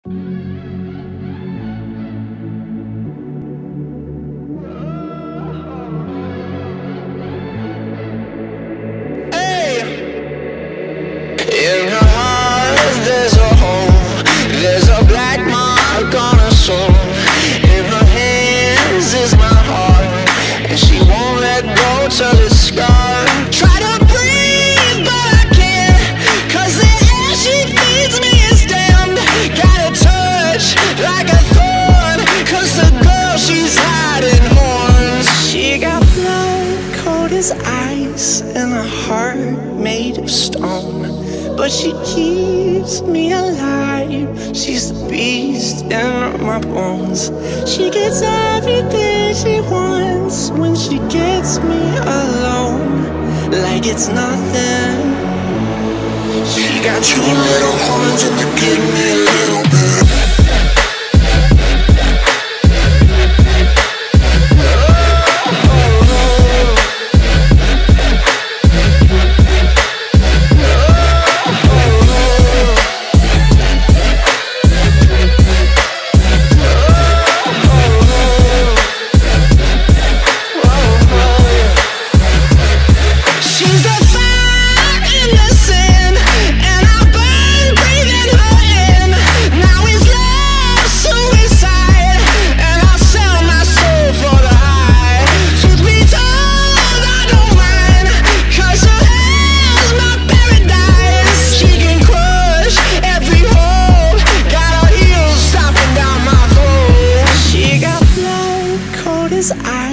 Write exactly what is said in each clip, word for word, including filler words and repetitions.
In her heart there's a hole, there's a black mark on her soul. In her hands is my heart, and she won't let go till it's scarred. Try to breathe but I can't, cause the air she feeds me is damned. Got a touch like a thorn, cause the girl she's hiding horns. She got blood cold as ice and a heart made of stone, but she keeps me alive. She's the beast in my bones. She gets everything she wants when she gets me alone, like it's nothing. She got two little horns and they give me a little bit.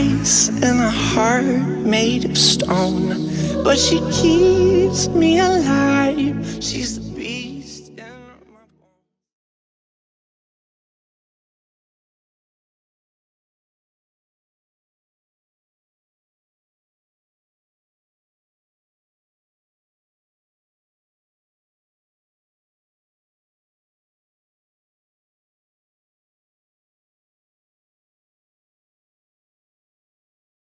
But she keeps me alive.